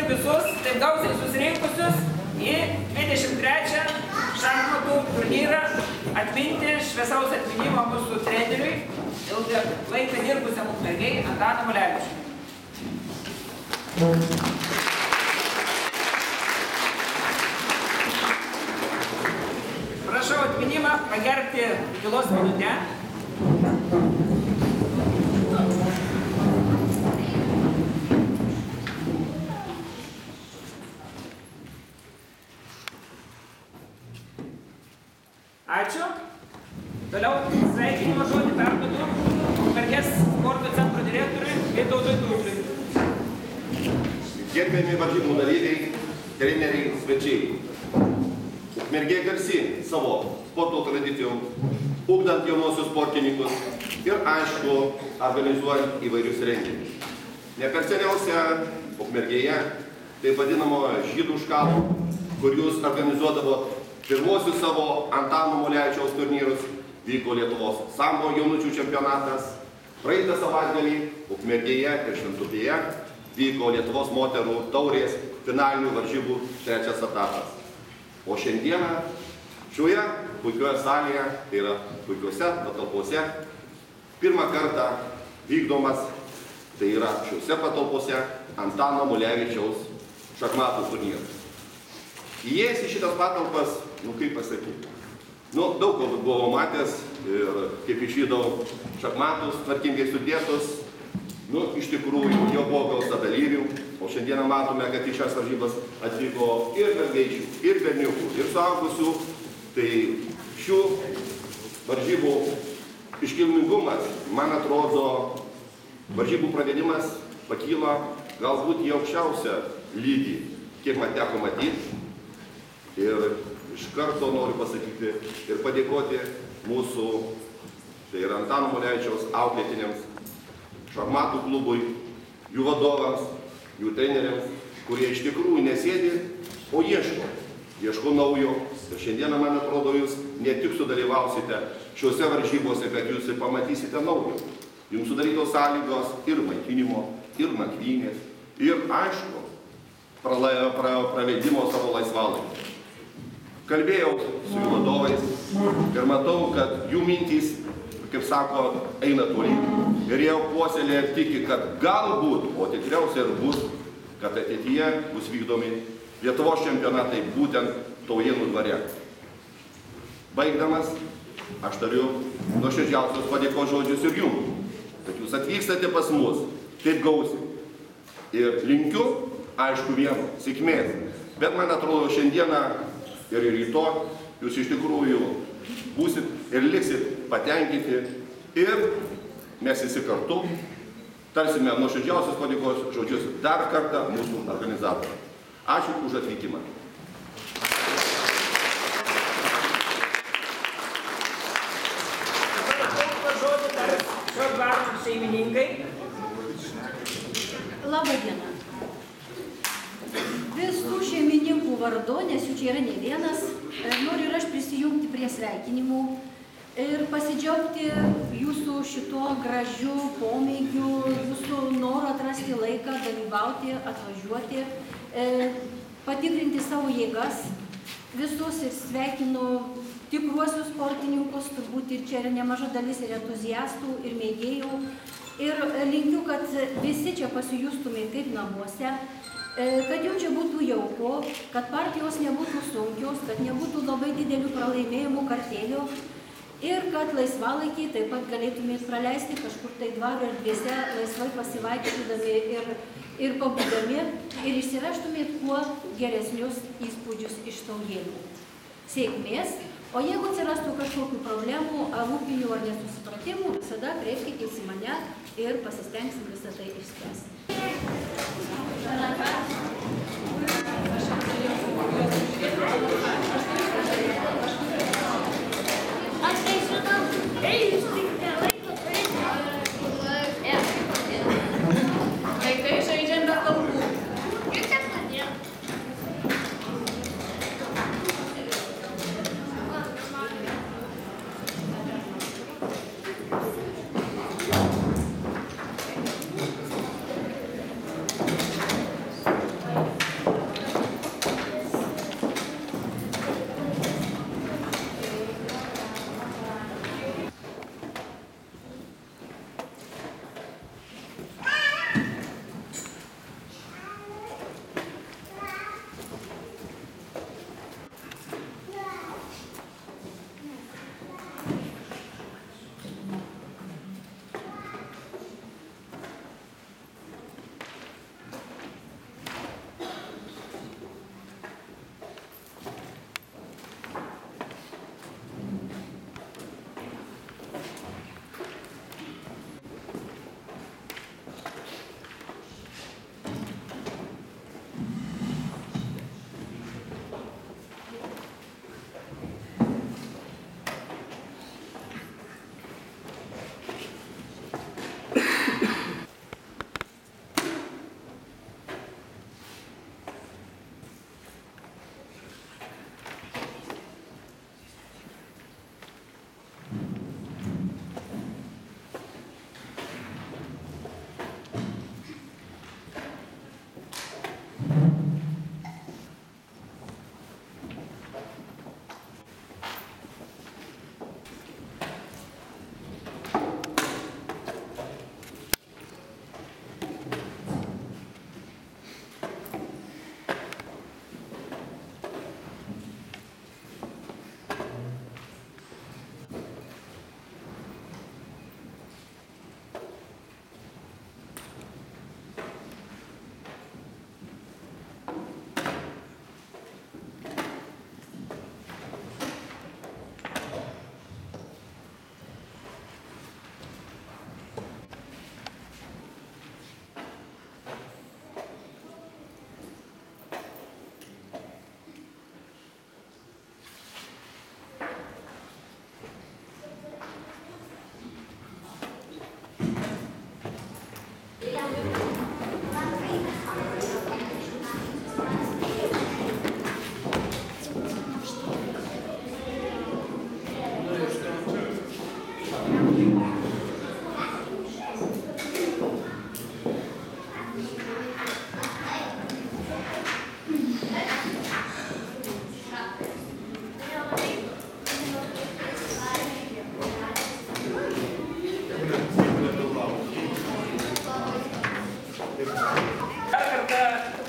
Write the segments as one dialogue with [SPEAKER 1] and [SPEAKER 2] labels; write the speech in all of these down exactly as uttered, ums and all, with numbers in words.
[SPEAKER 1] visus taip gausiai susirinkusius į dvidešimt trečią šachmatų turnyrą atminti šviesaus atminimo mūsų treneriui, ilgą laiką dirbusiam Ukmergėj Antanui Mulevičiui. Prašau atminimą pagerbti tylos minutę. Ačiū. Toliau sveikinimo žodį perduodu Ukmergės sporto centro direktoriui Vytautui Tūkliui.
[SPEAKER 2] Gerbiami varžybų dalyviai, treneriai, svečiai. Ukmergė garsi savo sporto tradicijom, ugdant jaunosius sportininkus ir, aišku, organizuojant įvairius renginius. Ne per seniausia Ukmergėje, taip vadinamo žydų škalų, kur jūs organizuodavo pirmosius savo Antano Mulevičiaus turnyrus, vyko Lietuvos sambo jaunučių čempionatas. Praeitą savaitgalį Ukmergėje ir Šventupėje vyko Lietuvos moterų taurės finalinių varžybų trečias etapas. O šiandieną šioje puikioje salėje, tai yra puikiuose patalpose, pirmą kartą vykdomas, tai yra šiuose patalpose, Antano Mulevičiaus šachmatų turnyras. Įėjęs į šitas patalpas, nu kaip pasakyti, nu daug ko buvau matęs ir kaip išvydau šachmatus, tvarkingai sudėtus, nu iš tikrųjų jau buvo gausa dalyvių, o šiandieną matome, kad į šias varžybas atvyko ir mergaičių, ir berniukų, ir suaugusių, tai šių varžybų iškilmingumas, man atrodo, varžybų pravedimas pakyla galbūt į aukščiausią lygį, kiek man teko matyti. Ir iš karto noriu pasakyti ir padėkoti mūsų, tai yra Antano Mulevičiaus auklėtiniams, šachmatų klubui, jų vadovams, jų treneriams, kurie iš tikrųjų nesėdi, o ieško, ieško naujo. Ir šiandieną, man atrodo, jūs ne tik sudalyvausite šiuose varžybose, bet jūs ir pamatysite naujo. Jums sudarytos sąlygos ir maitinimo, ir nakvynės, ir, aišku, pravedimo savo laisvalaikį. Kalbėjau su jų vadovais ir matau, kad jų mintys, kaip sako, eina toli. Ir jie puoselėja ir tiki, kad galbūt, o tikriausiai ir bus, kad ateityje bus vykdomi Lietuvos čempionatai būtent Taujėnų dvare. Baigdamas, aš tariu nuoširdžiausius padėkos žodžius ir jums, kad jūs atvykstate pas mus taip gausiai. Ir linkiu, aišku, vieno, sėkmės. Bet man atrodo, šiandieną ir rytoj jūs iš tikrųjų būsit ir liksit patenkinti ir mes visi kartu tarsime nuoširdžiausius padėkos žodžius dar kartą mūsų organizatoriams. Ačiū už atvykimą.
[SPEAKER 3] Labą dieną. Visų šeimininkų vardu, nes jų čia yra ne vienas, noriu ir aš prisijungti prie sveikinimų ir pasidžiaugti jūsų šituo gražiu pomėgiu, jūsų noru atrasti laiką, dalyvauti, atvažiuoti, patikrinti savo jėgas. Visus ir sveikinu tikruosius sportininkus, turbūt ir čia yra nemaža dalis ir entuziastų, ir mėgėjų. Ir linkiu, kad visi čia pasijustumė kaip namuose, kad jums čia būtų jauku, kad partijos nebūtų sunkios, kad nebūtų labai didelių pralaimėjimų kartėlių ir kad laisvalaikį taip pat galėtumėt praleisti kažkur tai dvaro erdvėse, laisvai pasivaikščiodami ir, ir pabūdami ir išsivežtumėt kuo geresnius įspūdžius iš Taujėnų. Sėkmės, o jeigu atsirastų kažkokių problemų, rūpinių ar nesusipratimų, visada kreipkitės į mane ir pasistengsim visą tai išspręsti.
[SPEAKER 4] Vaikai žaidžia be kalbų.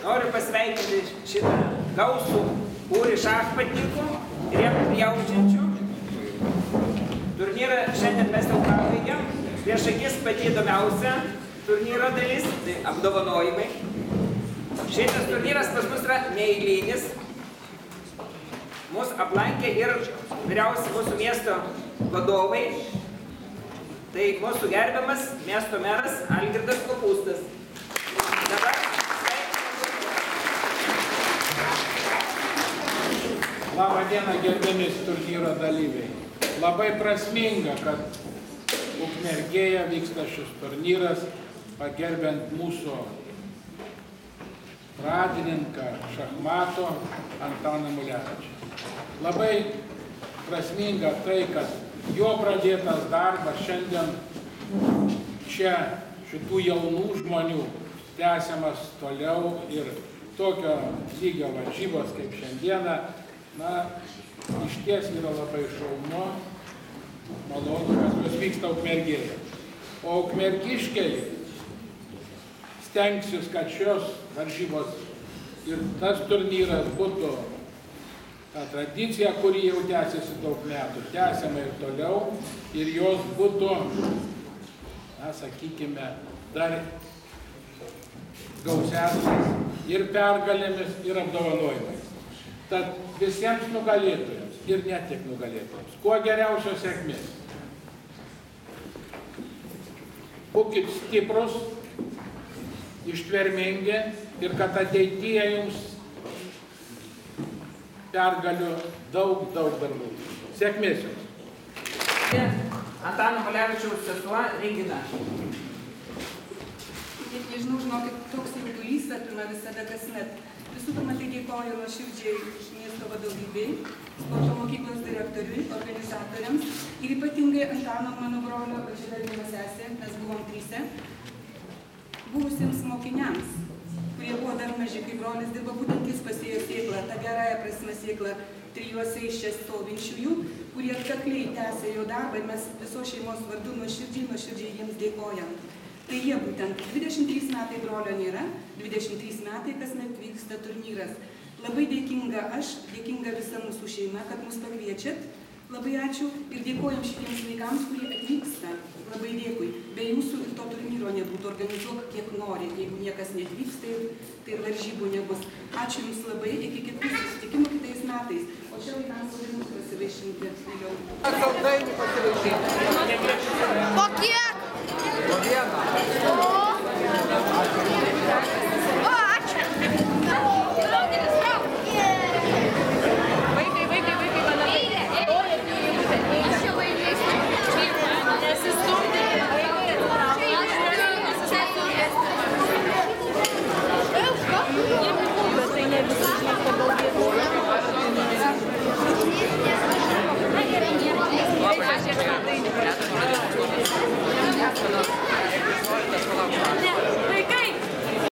[SPEAKER 1] noriu pasveikinti šitą gausų būrį šachmatininkų ir jiem jaučiančių. Turnyrą šiandien mes jau pabaigiam. Prieš akis pati įdomiausia turnyro dalis, tai apdovanojimai. Šitas turnyras pas mus yra neeilinis. Mūsų aplankė ir vyriausi mūsų miesto vadovai. Tai mūsų gerbiamas miesto meras Algirdas Kopūstas. Dabar
[SPEAKER 5] Labą dieną, gerbiami turnyro dalyviai. Labai prasminga, kad Ukmergėje vyksta šis turnyras, pagerbiant mūsų pradininką šachmato Antaną Mulevičių. Labai prasminga tai, kad jo pradėtas darbas šiandien čia šitų jaunų žmonių tęsiamas toliau ir tokio lygio varžybos kaip šiandieną, na, iš ties yra labai šaunu, malonu, kad jos vyksta Ukmergėje. O ukmergiškiai stengsis, kad šios varžybos ir tas turnyras būtų ta tradicija, kuri jau tęsiasi daug metų, tęsiama ir toliau, ir jos būtų, na, sakykime, dar gausesnės ir pergalėmis, ir apdovanojimais. Tad visiems nugalėtojams ir ne tik nugalėtojams, kuo geriausios sėkmės. Būkit stiprus, ištvermingi ir kad ateityje jums pergalių daug, daug darbų. Sėkmės jums.
[SPEAKER 1] Antano Mulevičiaus sesuo Regina.
[SPEAKER 6] Net nežinau, žinokit, toks jaudulys apima visada kasmet. Visų pirma, tai dėkoju nuoširdžiai miesto vadovybei, sporto mokyklos direktoriui, organizatoriams ir ypatingai Antano, mano brolio, žydarbimo sesė, mes buvom tryse, buvusiems mokiniams, kurie buvo dar maži, kai brolis dirba, būtent jis pasėjo sėklą, tą gerąją prasme sėklą trijuose iš čia stovinčiųjų, kurie atkakliai tęsė jo darbą ir mes viso šeimos vardu nuoširdžiai, nuoširdžiai jiems dėkojam. Tai jie būtent dvidešimt trys metai brolio nėra, dvidešimt trys metai kasmet vyksta turnyras. Labai dėkinga aš, dėkinga visa mūsų šeima, kad mus pakviečiat. Labai ačiū ir dėkojam šitiems vaikams, kurie atvyksta. Labai dėkui. Be jūsų ir to turnyro nebūtų, organizuok kiek nori. Jeigu niekas netvyks, tai, tai ir varžybų nebus. Ačiū Jums labai, iki kitų susitikimų kitais metais. O čia vaikams labai pasivaišinti vėliau.
[SPEAKER 7] Po kiek? Po kiek?